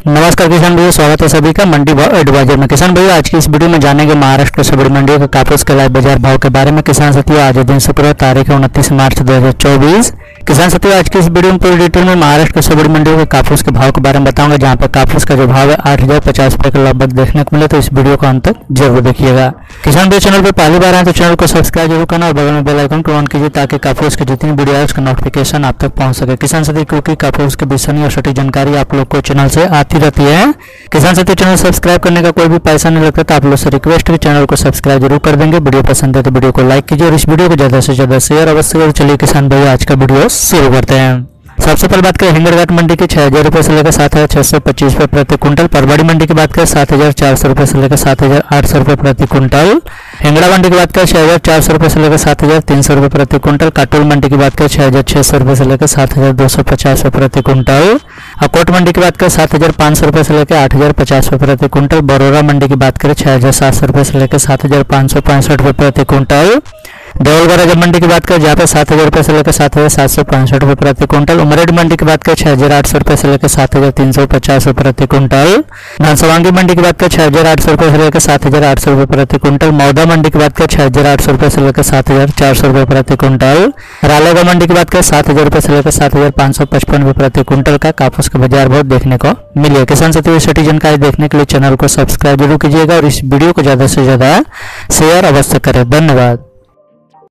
नमस्कार किसान भाइयों, स्वागत है सभी का मंडी भाव एडवाइजर में। किसान भाइयों, आज की इस वीडियो में जानेंगे महाराष्ट्र की सभी मंडियों के कापूस के लाइव बाजार भाव के बारे में। किसान साथियों, आज दिन शुक्रवार तारीख 29 मार्च 2024। किसान साथियों, आज की इस वीडियो में पूरी डिटेल में महाराष्ट्र की सभी मंडियों के कापूस के भाव के बारे में बताऊंगा, जहां पर कापूस का जो भाव है 8,050 रुपए के लगभग देखने को मिले। तो इस वीडियो को अंत तक जरूर देखिएगा। किसान भाई, चैनल पर पहली बार आए तो चैनल को सब्सक्राइब जरूर करना और बगल में बेल आइकन को ऑन कीजिए, ताकि कापूस की जितनी वीडियो है उसका नोटिफिकेशन आप तक पहुंच सके। किसान साथियों, क्योंकि कापूस की विश्वसनीय और सटीक जानकारी आप लोग को चैनल से आती रहती है। किसान साथियों, चैनल सब्सक्राइब करने का कोई भी पैसा नहीं लगता, तो आप लोग से रिक्वेस्ट है चैनल को सब्सक्राइब जरूर कर देंगे। वीडियो पसंद है तो वीडियो को लाइक कीजिए और इस वीडियो को ज्यादा से ज्यादा शेयर अवश्य करें। चलिए किसान भाई, आज का वीडियो शुरू करते हैं। सबसे पहले बात करें हिंगड़घाट मंडी की 6,000 रुपये से लेकर 7,625 रुपये प्रति क्विंटल। परवाड़ी मंडी की बात करें 7,400 रुपये से लेकर 7,800 रुपये प्रति क्विंटल। हिंगड़ा मंडी की बात करें 6,400 रुपये से लेकर 7,300 रुपये प्रति क्विंटल। काटोल मंडी की बात करें 6,600 रुपये से लेकर 7,250 रुपये प्रति क्विंटल। अकोट मंडी की बात करें 7,500 रुपये से लेकर 8,050 रुपये प्रति क्विंटल। बरोरा मंडी की बात करें 6,700 रुपये से लेकर 7,565 रुपये प्रति क्विंटल। देवलगढ़ मंडी की बात करें जहाँ पे 7,000 रुपये से लेकर 7,765 रुपये प्रति क्विंटल। उमरेड मंडी की बात करें 6,800 रुपये से लेकर 7,350 रुपये प्रति क्विंटल। घनसवांगी मंडी की बात करें 6,800 रुपये से लेकर 7,800 रुपये प्रति क्विंटल। मौदा मंडी की बात करें 6,800 रुपये से लेकर 7,400 रुपये प्रति क्विंटल। रालेगा मंडी की बात करें 7,000 रुपये से लेकर 7,555 रुपये प्रति क्विंटल का कापूस का बाजार भाव देखने को मिले। किसान साथियों, सटीक जानकारी देखने के लिए चैनल को सब्सक्राइब जरूर कीजिएगा और इस वीडियो को ज्यादा से ज्यादा शेयर अवश्य करें। धन्यवाद।